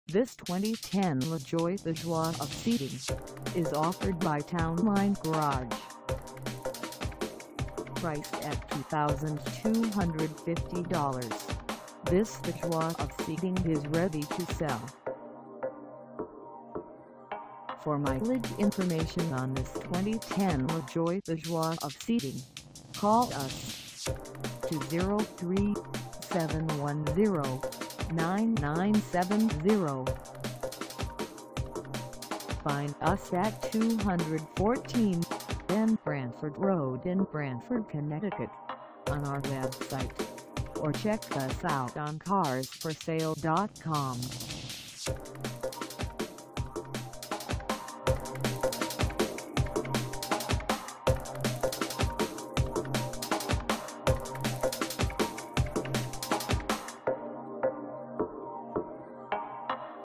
This 2010 LaJoie the Joie of Seating is offered by TOWNLINE Garage. Priced at $2,250, this the Joie of Seating is ready to sell. For mileage information on this 2010 LaJoie the Joie of Seating, call us 203-710-9970. Find us at 214 Branford Road in Branford, Connecticut, on our website, or check us out on carsforsale.com.